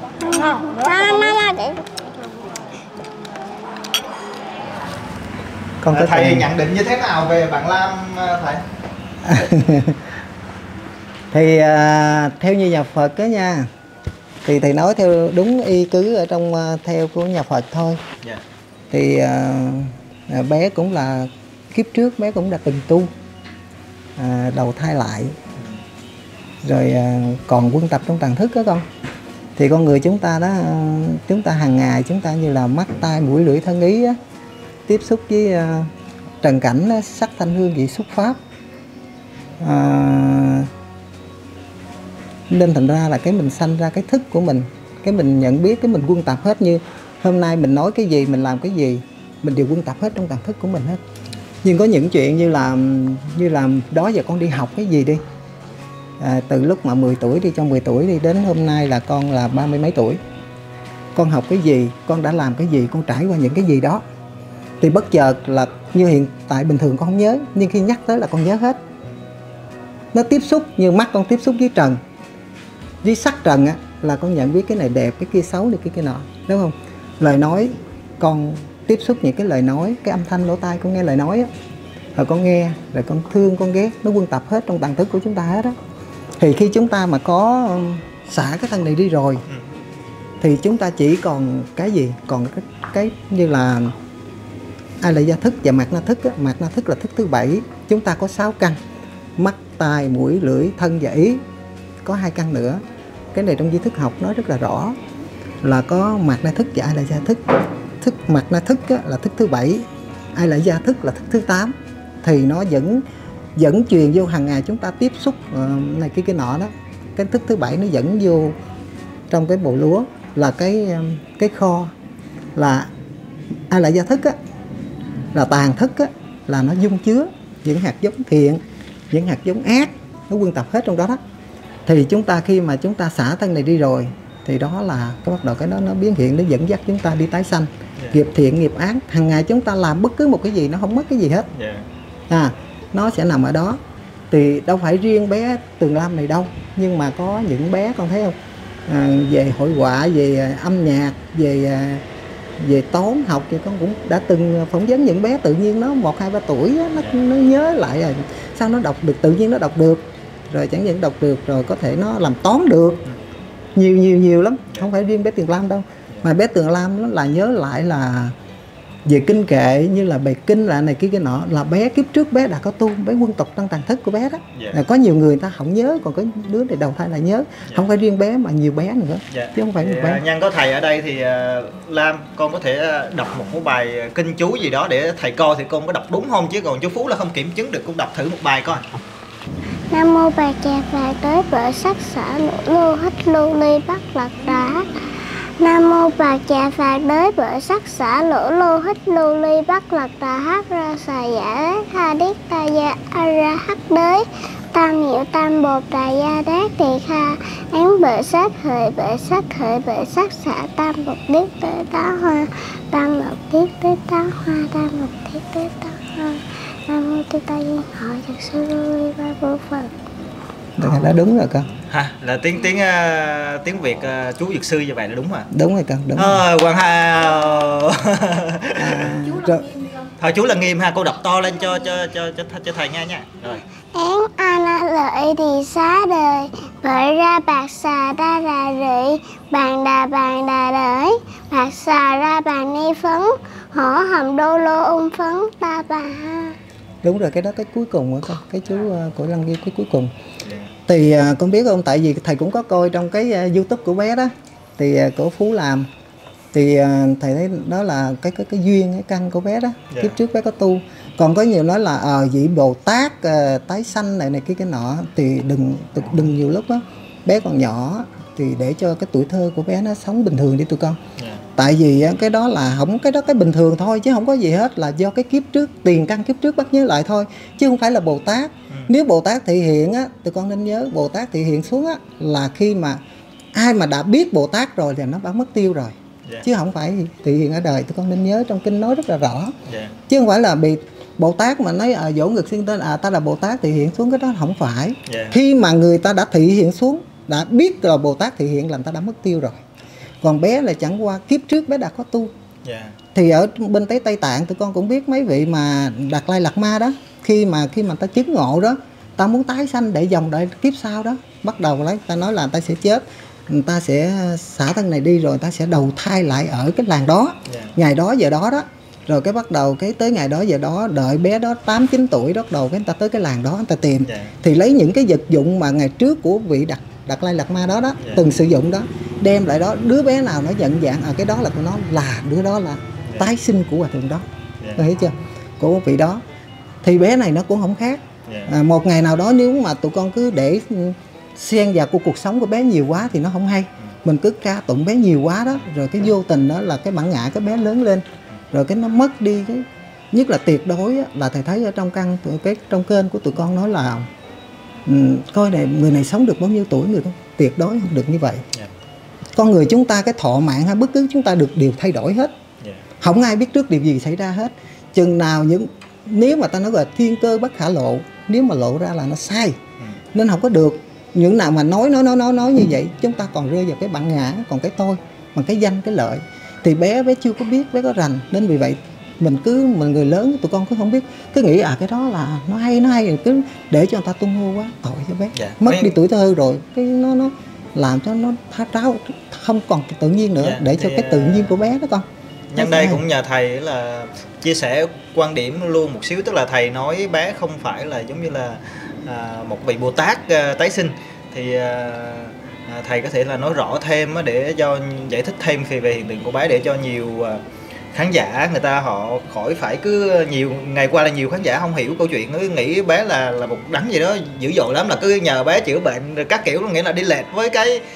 Má để. Con có Thầy nhận định như thế nào về bạn Lam thầy? Thì theo như nhà Phật đó nha, thì thầy nói theo đúng y cứ ở trong theo của nhà Phật thôi. Yeah. Thì bé cũng là kiếp trước bé cũng đã từng tu, đầu thai lại, rồi còn quân tập trong tàng thức đó con. Thì con người chúng ta đó, chúng ta hàng ngày chúng ta như là mắt tai mũi lưỡi thân ý á, tiếp xúc với trần cảnh á, sắc thanh hương vị xúc pháp, nên thành ra là cái mình sanh ra cái thức của mình, cái mình nhận biết, cái mình quân tập hết. Như hôm nay mình nói cái gì, mình làm cái gì, mình đều quân tập hết trong tàng thức của mình hết. Nhưng có những chuyện như là đó giờ con đi học cái gì đi, từ lúc mà 10 tuổi đi, cho 10 tuổi đi, đến hôm nay là con là 30 mấy tuổi, con học cái gì, con đã làm cái gì, con trải qua những cái gì đó, thì bất chợt là như hiện tại bình thường con không nhớ, nhưng khi nhắc tới là con nhớ hết. Nó tiếp xúc, như mắt con tiếp xúc với trần, với sắc trần á, là con nhận biết cái này đẹp, cái kia xấu, cái nọ, đúng không? Lời nói, con tiếp xúc những cái lời nói, cái âm thanh lỗ tai con nghe lời nói á, rồi con nghe, rồi con thương, con ghét, nó quân tập hết trong tàng thức của chúng ta hết á. Thì khi chúng ta mà có xả cái thân này đi rồi, thì chúng ta chỉ còn cái gì? Còn cái như là ai là gia thức và mạt na thức á. Mạt na thức là thức thứ 7. Chúng ta có 6 căn: mắt, tai, mũi, lưỡi, thân và ý. Có 2 căn nữa. Cái này trong di thức học nói rất là rõ, là có mạt na thức và ai là gia thức. Mạt na thức á, là thức thứ 7, ai là gia thức là thức thứ 8. Thì nó vẫn truyền vô hàng ngày chúng ta tiếp xúc này cái nọ đó. Cái thức thứ 7 nó dẫn vô trong cái bộ lúa, là cái kho, là ai là gia thức á, là tàn thức á, là nó dung chứa những hạt giống thiện, những hạt giống ác, nó quân tập hết trong đó đó. Thì chúng ta khi mà chúng ta xả thân này đi rồi, thì đó là cái bắt đầu cái đó nó biến hiện, nó dẫn dắt chúng ta đi tái sanh. Nghiệp thiện nghiệp ác hàng ngày chúng ta làm bất cứ một cái gì, nó không mất cái gì hết. Nó sẽ nằm ở đó. Thì đâu phải riêng bé Tường Lam này đâu, nhưng mà có những bé con thấy không, về hội họa, về âm nhạc, về toán học, thì con cũng đã từng phỏng vấn những bé tự nhiên nó 1, 2, 3 tuổi á, nó nhớ lại rồi sao nó đọc được, tự nhiên nó đọc được, rồi chẳng những đọc được rồi có thể nó làm toán được, nhiều lắm, không phải riêng bé Tường Lam đâu. Mà bé Tường Lam nó là nhớ lại là về kinh kệ, như là bài kinh là này cái nọ, là bé kiếp trước bé đã có tu, bé quân tập trong tàng thức của bé đó. Có nhiều người ta không nhớ, còn có đứa này đầu thai là nhớ. Không phải riêng bé mà nhiều bé nữa, chứ không phải một bé. Nhân có thầy ở đây thì Lam, con có thể đọc một bài kinh chú gì đó để thầy coi thì con có đọc đúng không, chứ còn chú Phú là không kiểm chứng được. Con đọc thử một bài coi. Nam mô Bà Chà Phà Tới Bở Sắc Xả Lỗ Lô Hít Lô Ly Bắc Lạc Đá. Nam mô Bà Chà Phà Đới Bở Sắc Xả Lỗ Lô Hít Lô Ly Bắc Lạc Đà Hát Ra Xà Giả Tha Điết Ta Gia A Ra Hắc Đới Tam Hiệu Tam Bột Đà Gia Đát Tỳ Kha Án Bở Sát Hợi Bở Sát Hợi Bở Sát Xả Tam Bột Điết Tới Tá Hoa Tam Bột Điết Tới Tá Hoa Tam Bột Điết Tới Tá Hoa. Nam mô Tư Ta Duyên Hội Thực Sư Lô Ly Ba Vô Phật. Đã đúng rồi con. Là tiếng Việt chú Dược sư như vậy là đúng rồi. Đúng rồi con, đúng rồi. Hoàng Hà. Thôi chú là nghiêm ha, cô đọc to lên cho thầy nghe nha. Rồi. Án ana lợi thì xá đời, bởi ra bạc xà ra là rị, bàn đà đởi, bạc xà ra bàn ni phấn, hổ hầm đô lô ung phấn ta bà ha. Đúng rồi, cái đó cái cuối cùng của con, cái chú của Lăng Ghi cái cuối cùng. Thì con biết không, tại vì thầy cũng có coi trong cái YouTube của bé đó, thì của Phú làm, thì thầy thấy đó là cái duyên, cái căn của bé đó. Kiếp trước bé có tu. Còn có nhiều nói là vị Bồ Tát tái sanh này cái nọ, thì đừng nhiều lúc đó bé còn nhỏ thì để cho cái tuổi thơ của bé nó sống bình thường đi tụi con. Tại vì cái đó là không, cái đó cái bình thường thôi, chứ không có gì hết, là do cái kiếp trước, tiền căn kiếp trước bắt nhớ lại thôi, chứ không phải là Bồ Tát. Nếu Bồ Tát thị hiện á, tụi con nên nhớ, Bồ Tát thị hiện xuống á là khi mà ai mà đã biết Bồ Tát rồi thì nó đã mất tiêu rồi. Chứ không phải thị hiện ở đời. Tụi con nên nhớ trong kinh nói rất là rõ. Chứ không phải là Bồ Tát mà nói vỗ ngực xưng tên ta là Bồ Tát thị hiện xuống, cái đó không phải. Khi mà người ta đã thị hiện xuống, đã biết là Bồ Tát thị hiện là người ta đã mất tiêu rồi. Còn bé là chẳng qua kiếp trước bé đã có tu. Thì ở bên Tây Tạng tụi con cũng biết mấy vị mà Đạt Lai Lạt Ma đó, khi mà ta chứng ngộ đó, ta muốn tái sanh để dòng đại kiếp sau đó, bắt đầu lấy ta nói là ta sẽ chết, người ta sẽ xả thân này đi rồi ta sẽ đầu thai lại ở cái làng đó, ngày đó giờ đó đó. Rồi cái bắt đầu cái tới ngày đó giờ đó, đợi bé đó 8-9 tuổi bắt đầu cái người ta tới cái làng đó người ta tìm. Thì lấy những cái vật dụng mà ngày trước của vị Đạt Lai Lạt Ma đó đó từng sử dụng đó, đem lại đó, đứa bé nào nó nhận dạng cái đó là tụi nó là đứa đó là tái sinh của hòa thượng đó. Có hiểu chưa? Của vị đó. Thì bé này nó cũng không khác. Một ngày nào đó nếu mà tụi con cứ để xen vào cuộc sống của bé nhiều quá thì nó không hay. Mình cứ ca tụng bé nhiều quá đó, rồi cái vô tình đó là cái bản ngã cái bé lớn lên, rồi cái nó mất đi cái, nhất là tuyệt đối á, là thầy thấy ở trong kênh của tụi con nói là coi này người này sống được bao nhiêu tuổi, người đó tuyệt đối không được như vậy. Con người chúng ta cái thọ mạng hay bất cứ chúng ta được đều thay đổi hết. Không ai biết trước điều gì xảy ra hết. Chừng nào nếu mà ta nói là thiên cơ bất khả lộ, nếu mà lộ ra là nó sai, nên không có được. Những nào mà nói như vậy, chúng ta còn rơi vào cái bản ngã, còn cái tôi, bằng cái danh, cái lợi. Thì bé chưa có biết, bé có rành, nên vì vậy mình người lớn tụi con cứ không biết, cứ nghĩ cái đó là nó hay cứ để cho người ta tung hô quá, tội cho bé. Mất đi tuổi thơ rồi, cái nó làm cho nó tráo không còn tự nhiên nữa, để cho cái tự nhiên của bé đó con. Nhân đây cũng nhờ thầy là chia sẻ quan điểm luôn một xíu, tức là thầy nói bé không phải là giống như là một vị Bồ Tát tái sinh, thì thầy có thể là nói rõ thêm để cho giải thích thêm về hiện tượng của bé, để cho nhiều khán giả người ta họ khỏi phải cứ nhiều ngày qua là nhiều khán giả không hiểu câu chuyện, cứ nghĩ bé là một đấng gì đó dữ dội lắm, là cứ nhờ bé chữa bệnh rồi các kiểu, nghĩa là đi lệch với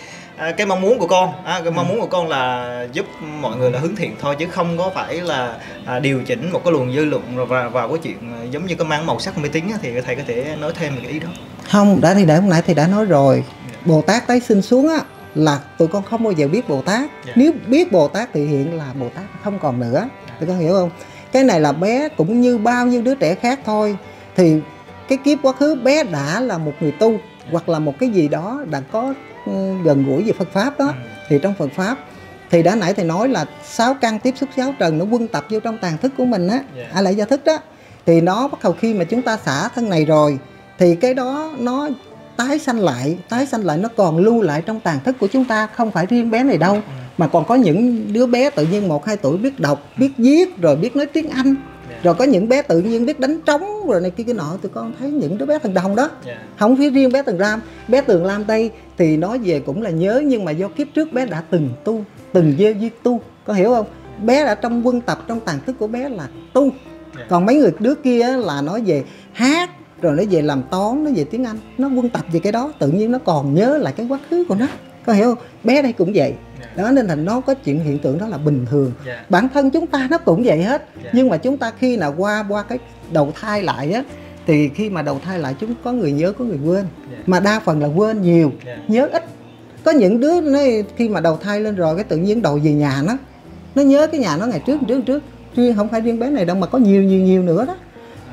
cái mong muốn của con. Cái mong muốn của con là giúp mọi người là hướng thiện thôi, chứ không có phải là điều chỉnh một cái luồng dư luận rồi vào cái chuyện giống như cái mang màu sắc mê tín. Thì thầy có thể nói thêm về cái ý đó không? Hồi nãy thầy đã nói rồi, Bồ Tát tái sinh xuống á là tụi con không bao giờ biết Bồ Tát. Nếu biết Bồ Tát thì hiện là Bồ Tát không còn nữa. Tụi con hiểu không? Cái này là bé cũng như bao nhiêu đứa trẻ khác thôi. Thì cái kiếp quá khứ bé đã là một người tu, hoặc là một cái gì đó đã có gần gũi về Phật Pháp đó. Thì trong Phật Pháp thì đã nãy thầy nói là 6 căn tiếp xúc 6 trần nó quân tập vô trong tàng thức của mình á, lại gia thức đó. Thì nó bắt đầu khi mà chúng ta xả thân này rồi thì cái đó nó tái sanh lại nó còn lưu lại trong tàng thức của chúng ta, không phải riêng bé này đâu, mà còn có những đứa bé tự nhiên 1-2 tuổi biết đọc, biết viết, rồi biết nói tiếng Anh, rồi có những bé tự nhiên biết đánh trống rồi này kia cái nọ. Tụi con thấy những đứa bé thần đồng đó, không phải riêng bé Tường Lam đây thì nói về cũng là nhớ, nhưng mà do kiếp trước bé đã từng tu, từng gieo duyên tu, có hiểu không? Bé đã trong quân tập, trong tàng thức của bé là tu. Còn mấy người đứa kia là nói về hát, rồi nó về làm toán, nó về tiếng Anh, nó quân tập về cái đó, tự nhiên nó còn nhớ lại cái quá khứ của nó, có hiểu không? Bé đây cũng vậy đó, nên thành nó có chuyện hiện tượng đó là bình thường. Bản thân chúng ta nó cũng vậy hết. Nhưng mà chúng ta khi nào qua cái đầu thai lại á, thì khi mà đầu thai lại chúng có người nhớ, có người quên, mà đa phần là quên nhiều, nhớ ít. Có những đứa nó khi mà đầu thai lên rồi cái tự nhiên đầu về nhà nó nhớ cái nhà nó ngày trước, riêng không phải riêng bé này đâu, mà có nhiều nữa đó.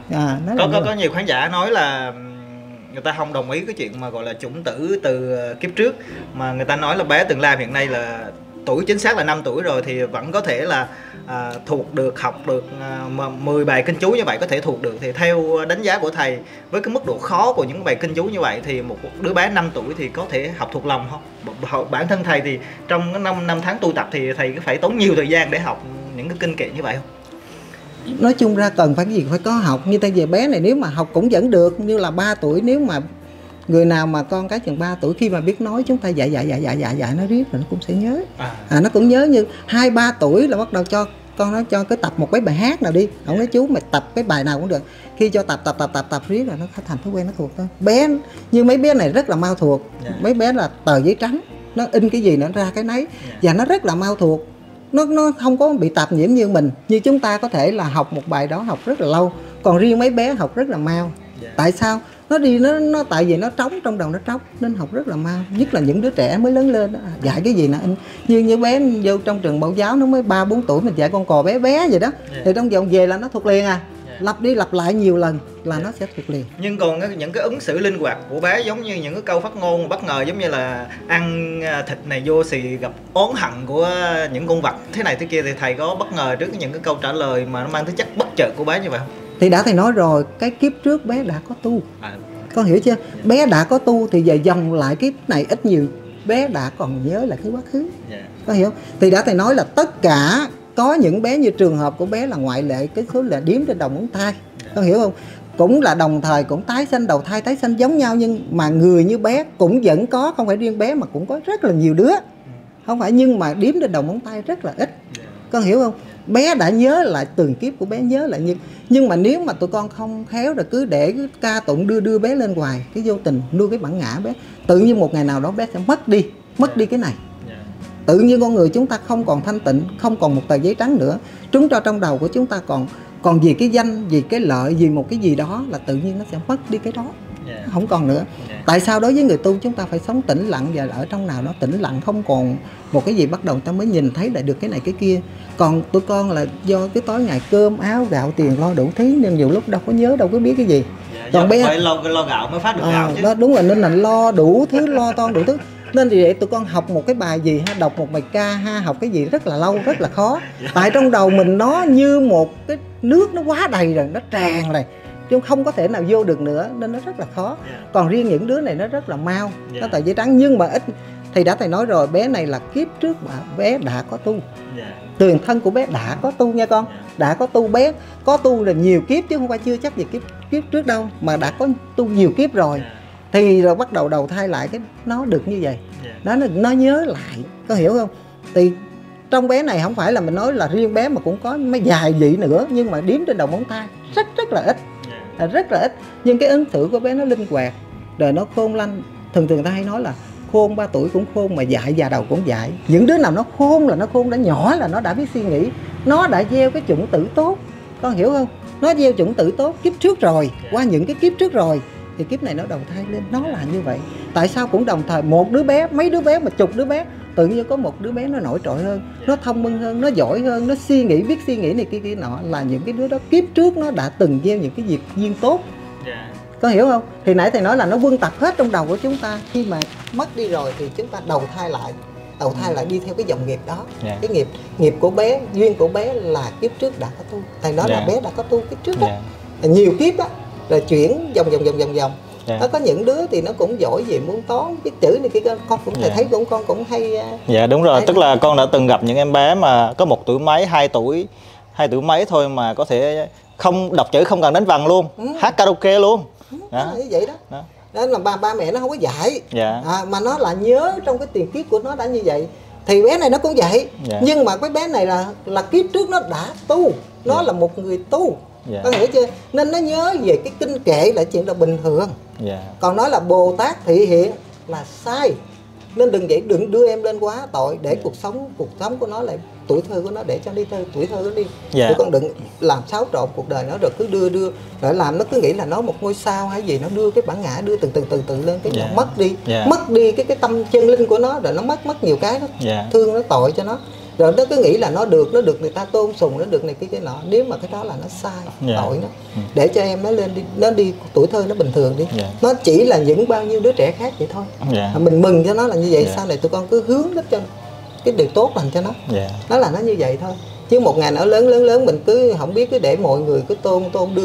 Có nhiều khán giả nói là người ta không đồng ý cái chuyện mà gọi là chủng tử từ kiếp trước, mà người ta nói là bé Tường Lam hiện nay là tuổi chính xác là 5 tuổi rồi, thì vẫn có thể là thuộc được, học được 10 bài kinh chú như vậy, có thể thuộc được. Thì theo đánh giá của thầy, với cái mức độ khó của những bài kinh chú như vậy, thì một đứa bé 5 tuổi thì có thể học thuộc lòng không? Bản thân thầy thì trong 5 tháng tu tập thì thầy phải tốn nhiều thời gian để học những cái kinh kệ như vậy không? Nói chung ra cần phải cái gì phải có học. Như tay về bé này nếu mà học cũng vẫn được, như là 3 tuổi, nếu mà người nào mà con cái chừng 3 tuổi khi mà biết nói, chúng ta dạy nó riết rồi nó cũng sẽ nhớ. Nó cũng nhớ. Như 2-3 tuổi là bắt đầu cho con nó cho cái tập một cái bài hát nào đi, không nói chú mày tập cái bài nào cũng được. Khi cho tập riết rồi nó thành thói quen, nó thuộc thôi. Bé như mấy bé này rất là mau thuộc. Mấy bé là tờ giấy trắng, nó in cái gì nó ra cái nấy, và nó rất là mau thuộc. Nó không có bị tạp nhiễm như mình. Như chúng ta có thể là học một bài đó học rất là lâu, còn riêng mấy bé học rất là mau. Tại sao? Nó tại vì nó trống trong đầu, nó trống nên học rất là mau. Nhất là những đứa trẻ mới lớn lên đó, dạy cái gì nè, như bé vô trong trường mẫu giáo nó mới 3-4 tuổi mình dạy con cò bé vậy đó, thì trong vòng về là nó thuộc liền lặp đi lặp lại nhiều lần là nó sẽ thuộc liền. Nhưng còn những cái ứng xử linh hoạt của bé giống như những cái câu phát ngôn bất ngờ, giống như là ăn thịt này vô thì gặp oán hận của những con vật thế này thế kia, thì thầy có bất ngờ trước những cái câu trả lời mà nó mang tính chất bất chợt của bé như vậy không? Thì đã thầy nói rồi, cái kiếp trước bé đã có tu. Con hiểu chưa? Bé đã có tu thì giờ dòng lại kiếp này ít nhiều bé đã còn nhớ lại cái quá khứ. Con hiểu? Thì đã thầy nói là tất cả, có những bé như trường hợp của bé là ngoại lệ, cái số là đếm trên đầu ngón tay. Con hiểu không? Cũng là đồng thời cũng tái sanh, đầu thai tái sanh giống nhau, nhưng mà người như bé cũng vẫn có, không phải riêng bé mà cũng có rất là nhiều đứa. Không phải, nhưng mà đếm trên đầu ngón tay rất là ít. Con hiểu không? Bé đã nhớ lại từng kiếp của bé, nhớ lại, nhưng mà nếu mà tụi con không khéo rồi cứ để cứ ca tụng đưa bé lên hoài, cái vô tình nuôi cái bản ngã bé, tự nhiên một ngày nào đó bé sẽ mất đi cái này. Tự nhiên con người chúng ta không còn thanh tịnh, không còn một tờ giấy trắng nữa. Chúng ta trong đầu của chúng ta còn vì cái danh, vì cái lợi, vì một cái gì đó là tự nhiên nó sẽ mất đi cái đó. Không còn nữa. Tại sao đối với người tu chúng ta phải sống tĩnh lặng, và ở trong nào đó tĩnh lặng, không còn một cái gì bắt đầu ta mới nhìn thấy lại được cái này cái kia. Còn tụi con là do cái tối ngày cơm áo gạo tiền lo đủ thứ nên nhiều lúc đâu có nhớ, đâu có biết cái gì. Còn bé phải lo gạo mới phát được gạo chứ. Đó đúng rồi, nên là lo đủ thứ, lo toan đủ thứ. Nên vì vậy tụi con học một cái bài gì ha, đọc một bài ca ha, học cái gì rất là lâu, rất là khó. Tại trong đầu mình nó như một cái nước nó quá đầy rồi, nó tràn rồi, chứ không có thể nào vô được nữa, nên nó rất là khó. Còn riêng những đứa này nó rất là mau, nó tờ giấy trắng, nhưng mà ít. Thì đã thầy nói rồi, bé này là kiếp trước mà bé đã có tu. Tiền thân của bé đã có tu nha con. Đã có tu, bé có tu là nhiều kiếp chứ không phải chưa chắc gì kiếp trước đâu, mà đã có tu nhiều kiếp rồi. Thì rồi bắt đầu đầu thai lại cái nó được như vậy. Đó, nó nhớ lại, có hiểu không? Thì trong bé này không phải là mình nói là riêng bé mà cũng có mấy vài vị nữa, nhưng mà đếm trên đầu ngón tay rất là ít, rất là ít. Nhưng cái ứng xử của bé nó linh hoạt, rồi nó khôn lanh. Thường ta hay nói là khôn 3 tuổi cũng khôn, mà dại già đầu cũng dại. Những đứa nào nó khôn là nó khôn đã nhỏ, là nó đã biết suy nghĩ, nó đã gieo cái chủng tử tốt, con hiểu không? Nó gieo chủng tử tốt kiếp trước rồi, qua những cái kiếp trước rồi, thì kiếp này nó đầu thai lên, nó là như vậy. Tại sao cũng đồng thời một đứa bé, mấy đứa bé mà chục đứa bé, tự nhiên có một đứa bé nó nổi trội hơn, nó thông minh hơn, nó giỏi hơn, nó suy nghĩ, biết suy nghĩ này kia nọ, là những cái đứa đó kiếp trước nó đã từng gieo những cái việc duyên tốt. Có hiểu không? Thì nãy thầy nói là nó quân tập hết trong đầu của chúng ta. Khi mà mất đi rồi thì chúng ta đầu thai lại đi theo cái dòng nghiệp đó. Cái nghiệp của bé, duyên của bé là kiếp trước đã có tu. Thầy nói là bé đã có tu kiếp trước đó, nhiều kiếp đó, rồi chuyển vòng. Nó có những đứa thì nó cũng giỏi về môn toán, biết chữ này kia, con cũng thầy thấy con cũng hay. Dạ đúng rồi, tức là con đã từng gặp những em bé mà có 1 tuổi mấy, 2 tuổi mấy thôi mà có thể không đọc chữ, không cần đánh vần luôn, hát karaoke luôn. Đó. Như vậy đó. Đó là ba mẹ nó không có dạy, mà nó là nhớ trong cái tiền kiếp của nó đã như vậy. Thì bé này nó cũng vậy, nhưng mà cái bé này là kiếp trước nó đã tu, nó là một người tu. Có hiểu chưa? Nên nó nhớ về cái kinh kệ là chuyện là bình thường. Còn nói là Bồ Tát thị hiện là sai. Nên đừng đưa em lên quá tội, để cuộc sống của nó lại, tuổi thơ của nó để cho đi tuổi thơ nó đi. Tụi con đừng làm xáo trộn cuộc đời nó, rồi cứ đưa rồi làm nó cứ nghĩ là nó một ngôi sao hay gì, nó đưa cái bản ngã đưa từ lên cái nó mất đi cái tâm chân linh của nó, rồi nó mất nhiều cái đó. Thương nó, tội cho nó. Rồi nó cứ nghĩ là nó được người ta tôn sùng, nó được này kia nọ. Nếu mà cái đó là nó sai, tội nó. Để cho em nó lên đi, nó đi tuổi thơ nó bình thường đi. Nó chỉ là những bao nhiêu đứa trẻ khác vậy thôi. Mình mừng cho nó là như vậy. Sau này tụi con cứ hướng đến cho cái điều tốt lành cho nó. Nó là nó như vậy thôi. Chứ một ngày nó lớn mình cứ không biết, cứ để mọi người cứ tôn đưa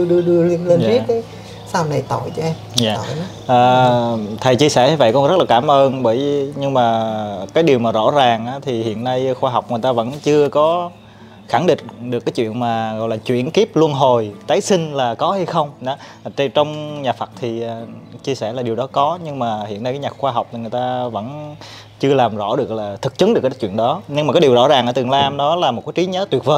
lên riết cái sau này tội cho em. Thầy chia sẻ như vậy con rất là cảm ơn, nhưng mà cái điều mà rõ ràng á, thì hiện nay khoa học người ta vẫn chưa có khẳng định được cái chuyện mà gọi là chuyển kiếp luân hồi tái sinh là có hay không đó. Trong nhà Phật thì chia sẻ là điều đó có, nhưng mà hiện nay cái nhà khoa học thì người ta vẫn chưa làm rõ được, là thực chứng được cái chuyện đó. Nhưng mà cái điều rõ ràng ở Tường Lam đó là một cái trí nhớ tuyệt vời.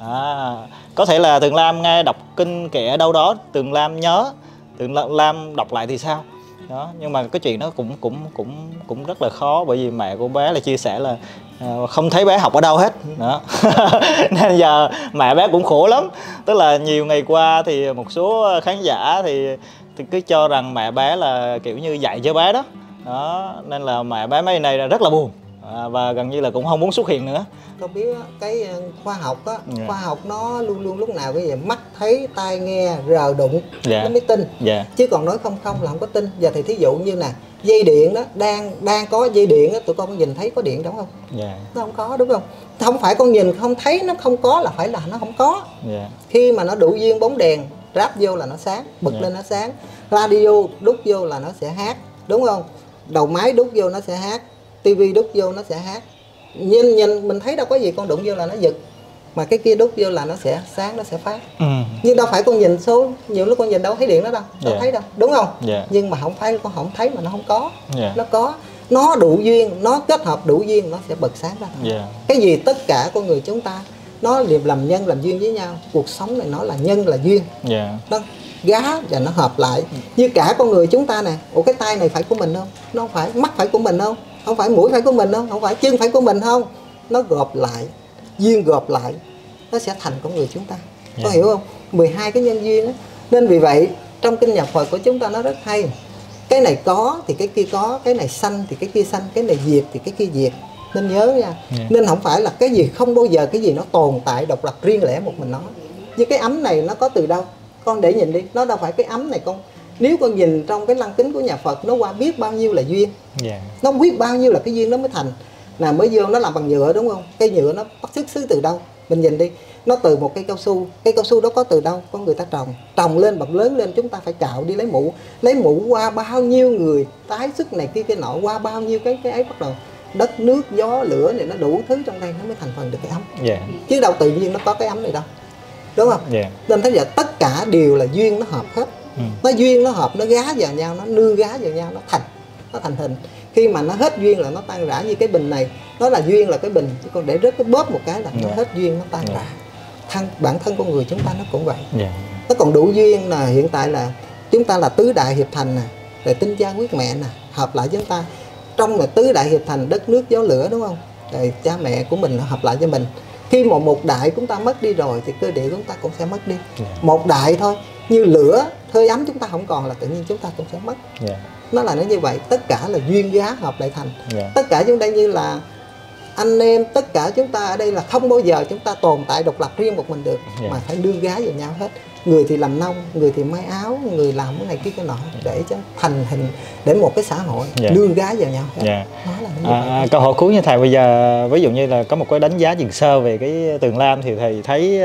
Có thể là Tường Lam nghe đọc kinh kệ ở đâu đó, Tường Lam nhớ, Tường Lam đọc lại thì sao đó. Nhưng mà cái chuyện đó cũng rất là khó, bởi vì mẹ của bé là chia sẻ là không thấy bé học ở đâu hết đó. Nên giờ mẹ bé cũng khổ lắm. Tức là nhiều ngày qua thì một số khán giả thì cứ cho rằng mẹ bé là kiểu như dạy cho bé đó. Nên là mẹ bé mấy ngày nay rất là buồn. và gần như là cũng không muốn xuất hiện nữa. Con biết cái khoa học á, khoa học nó luôn luôn lúc nào cái gì mắt thấy tai nghe rờ đụng nó mới tin, chứ còn nói không là không có tin. Giờ thì thí dụ như nè, dây điện đó đang có dây điện á, tụi con có nhìn thấy có điện đúng không? Nó không có đúng không? Không phải con nhìn không thấy nó không có là phải là nó không có. Khi mà nó đủ duyên bóng đèn ráp vô là nó sáng, bật lên nó sáng, radio đút vô là nó sẽ hát đúng không? Đầu máy đút vô nó sẽ hát, tivi đút vô nó sẽ hát. Nhìn mình thấy đâu có gì, con đụng vô là nó giật, mà cái kia đút vô là nó sẽ sáng, nó sẽ phát. Nhưng đâu phải con nhìn số nhiều lúc con nhìn đâu thấy điện đó đâu, đâu thấy đâu đúng không? Nhưng mà không phải con không thấy mà nó không có. Nó có, nó đủ duyên, nó kết hợp đủ duyên nó sẽ bật sáng ra. Cái gì tất cả con người chúng ta nó đều làm nhân làm duyên với nhau. Cuộc sống này nó là nhân là duyên. Đó, gá và nó hợp lại. Như cả con người chúng ta nè, ủa cái tay này phải của mình không? Nó không phải. Mắt phải của mình không? Không phải. Mũi phải của mình không? Không phải. Chân phải của mình không? Nó gộp lại, duyên gộp lại nó sẽ thành con người chúng ta. Có hiểu không? 12 cái nhân duyên đó. Nên vì vậy trong kinh nhà Phật của chúng ta nó rất hay. Cái này có thì cái kia có, cái này sanh thì cái kia sanh, cái này diệt thì cái kia diệt. Nên nhớ nha. Nên không phải là cái gì không bao giờ cái gì nó tồn tại độc lập riêng lẻ một mình nó. Như cái ấm này nó có từ đâu? Con để nhìn đi, nó đâu phải cái ấm này con. Nếu con nhìn trong cái lăng kính của nhà Phật, nó qua biết bao nhiêu là duyên. Nó biết bao nhiêu là cái duyên nó mới thành. Là mới vô nó làm bằng nhựa đúng không? Cây nhựa nó bắt xuất xứ từ đâu? Mình nhìn đi, nó từ một cây cao su đó có từ đâu? Có người ta trồng lên bật lớn lên, chúng ta phải cạo đi lấy mũ qua bao nhiêu người tái xuất này kia nọ, qua bao nhiêu cái ấy bắt đầu đất nước gió lửa này nó đủ thứ trong đây nó mới thành phần được cái ấm. Chứ đâu tự nhiên nó có cái ấm này đâu, đúng không? Nên thấy giờ tất cả đều là duyên nó hợp hết. Nó duyên nó hợp, nó gá vào nhau, nó nương gá vào nhau, nó thành hình. Khi mà nó hết duyên là nó tan rã. Như cái bình này nó là duyên là cái bình, chứ còn để rớt cái bóp một cái là nó hết duyên, nó tan rã. Bản thân con người chúng ta nó cũng vậy. Nó còn đủ duyên là hiện tại là chúng ta là tứ đại hiệp thành nè, rồi tinh cha quyết mẹ nè, hợp lại chúng ta trong là tứ đại hiệp thành, đất nước gió lửa đúng không? Rồi cha mẹ của mình hợp lại cho mình. Khi mà một đại chúng ta mất đi rồi thì cơ địa chúng ta cũng sẽ mất đi. Một đại thôi, như lửa hơi ấm chúng ta không còn là tự nhiên chúng ta cũng sẽ mất. Nó là nó như vậy, tất cả là duyên giá hợp lại thành. Tất cả chúng ta như là anh em, tất cả chúng ta ở đây là không bao giờ chúng ta tồn tại độc lập riêng một mình được, mà phải đương gá vào nhau hết. Người thì làm nông, người thì may áo, người làm cái này kia cái nọ, để cho thành hình để một cái xã hội đương gá vào nhau hết. Câu hỏi cuối như thầy, bây giờ ví dụ như là có một cái đánh giá nhìn sơ về cái Tường Lam thì thầy thấy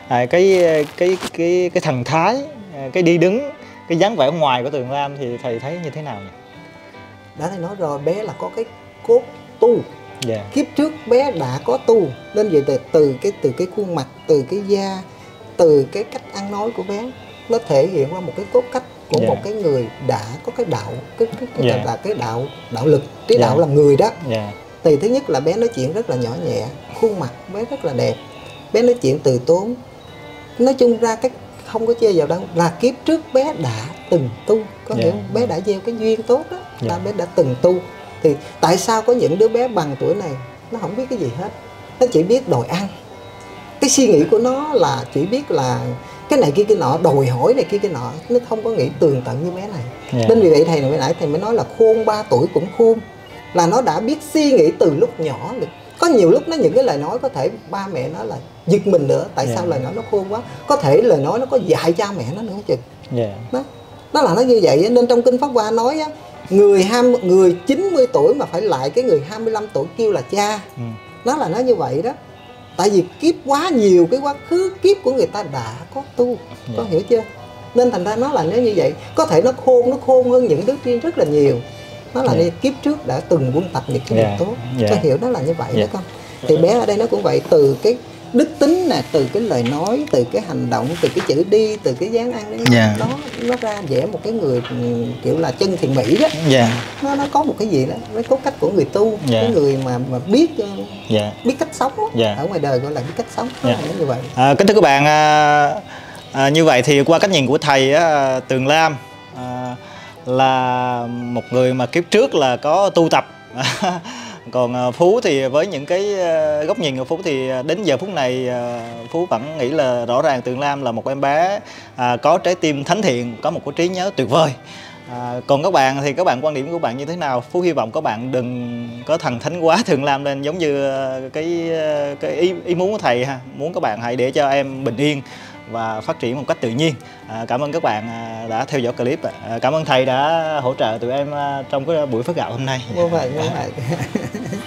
cái thần thái, cái đi đứng, cái dáng vẻ ngoài của Tường Lam thì thầy thấy như thế nào nhỉ? Đã thầy nói rồi, bé là có cái cốt tu. Kiếp trước bé đã có tu, nên vậy từ cái khuôn mặt, từ cái da, từ cái cách ăn nói của bé, nó thể hiện qua một cái cốt cách của một cái người đã có cái đạo, là cái đạo lực, trí đạo làm người đó. Thì thứ nhất là bé nói chuyện rất là nhỏ nhẹ, khuôn mặt bé rất là đẹp, bé nói chuyện từ tốn. Nói chung ra cái không có chê vào đâu, là kiếp trước bé đã từng tu, có hiểu không? Bé đã gieo cái duyên tốt đó, là bé đã từng tu. Thì tại sao có những đứa bé bằng tuổi này nó không biết cái gì hết, nó chỉ biết đòi ăn. Cái suy nghĩ của nó là chỉ biết là cái này kia cái nọ, đòi hỏi này kia cái nọ, nó không có nghĩ tường tận như bé này. Nên vì vậy thầy hồi nãy thầy mới nói là khôn 3 tuổi cũng khôn, là nó đã biết suy nghĩ từ lúc nhỏ được. Có nhiều lúc nó những cái lời nói có thể ba mẹ nó là giật mình nữa, tại sao lời nói nó khôn quá. Có thể lời nói nó có dạy cha mẹ nó nữa chừng. Nó là nó như vậy. Nên trong kinh Pháp Hoa nói á, người 90 tuổi mà phải lại cái người 25 tuổi kêu là cha. Nó là nó như vậy đó. Tại vì kiếp quá nhiều, cái quá khứ kiếp của người ta đã có tu, có hiểu chưa? Nên thành ra nó là nó như vậy. Có thể nó khôn hơn những đứa kia rất là nhiều. Nó là kiếp trước đã từng quân tập những cái điều tốt. Có hiểu nó là như vậy đó con. Thì bé ở đây nó cũng vậy, từ cái đức tính nè, từ cái lời nói, từ cái hành động, từ cái chữ đi, từ cái dáng ăn đấy, nó ra vẽ một cái người kiểu là chân thiện mỹ đó. Nó có một cái gì đó, cái cốt cách của người tu, cái người mà biết cách sống đó. Ở ngoài đời gọi là biết cách sống, như vậy. Kính thưa các bạn, như vậy thì qua cách nhìn của thầy Tường Lam là một người mà kiếp trước là có tu tập. Còn Phú thì với những cái góc nhìn của Phú thì đến giờ phút này Phú vẫn nghĩ là rõ ràng Tường Lam là một em bé có trái tim thánh thiện, có một cái trí nhớ tuyệt vời. Còn các bạn thì các bạn quan điểm của bạn như thế nào? Phú hy vọng các bạn đừng có thần thánh quá Thượng Lam lên, giống như cái ý muốn của thầy ha. Muốn các bạn hãy để cho em bình yên và phát triển một cách tự nhiên. Cảm ơn các bạn đã theo dõi clip. Cảm ơn thầy đã hỗ trợ tụi em trong cái buổi phát gạo hôm nay. Vô vậy.